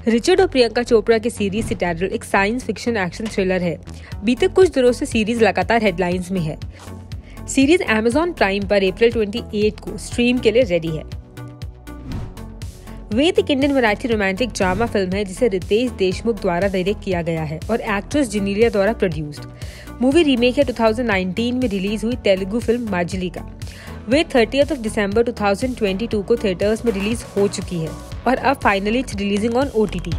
Richard और प्रियंका चोपड़ा की series Citadel एक साइंस फिक्शन एक्शन थ्रिलर है। बीते कुछ दिनों से सीरीज लगातार हेडलाइंस में है। सीरीज Amazon प्राइम पर अप्रैल 28 को स्ट्रीम के लिए रेडी है। वेद एक Indian variety romantic drama film है जिसे रितेश देशमुख द्वारा डायरेक्ट किया गया है और एक्ट्रेस जेनेलिया द्वारा प्रोड्यूस्ड। मूवी रीमेक है 2019 में रिलीज हुई तेलुगु फिल्म माजुलिका। वे 30 दिसंबर 2022 को थिएटर्स में रिलीज हो चुकी है और अब finally it's releasing on OTT।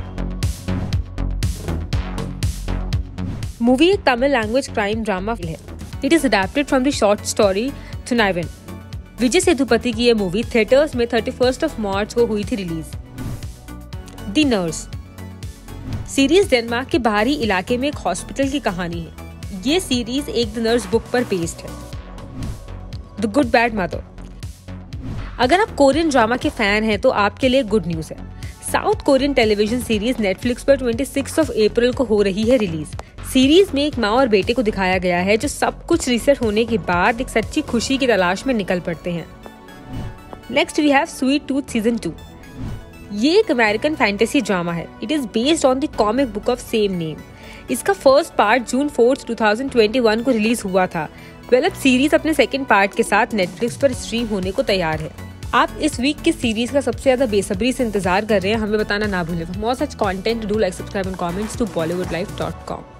Movie एक तमिल लैंग्वेज क्राइम ड्रामा है। It is adapted from the short story Thunaivan. Vijay Sethupathi की यह मूवी थिएटर्स में 31 मार्च को हुई थी release. The nurse series Denmark के बाहरी इलाके में एक हॉस्पिटल की कहानी है। ये सीरीज एक द नर्स बुक पर बेस्ड है। The good bad mother. अगर आप कोरियन ड्रामा के फैन हैं तो आपके लिए गुड न्यूज है। South Korean television series Netflix पर 26 अप्रैल को हो रही है रिलीज। सीरीज में एक माँ और बेटे को दिखाया गया है जो सब कुछ रिसेट होने के बाद एक सच्ची खुशी की तलाश में निकल पड़ते हैं। Next we have sweet tooth season 2। ये एक अमेरिकन फैंटेसी ड्रामा है। It is based on the comic book of same name. इसका फर्स्ट पार्ट जून 4, 2021 को रिलीज हुआ था। अब सीरीज अपने सेकंड पार्ट के साथ नेटफ्लिक्स पर स्ट्रीम होने को तैयार है। आप इस वीक की सीरीज का सबसे ज्यादा बेसब्री से इंतजार कर रहे हैं, हमें बताना ना भूलें। For more such content, do like, subscribe and comments to bollywoodlife.com।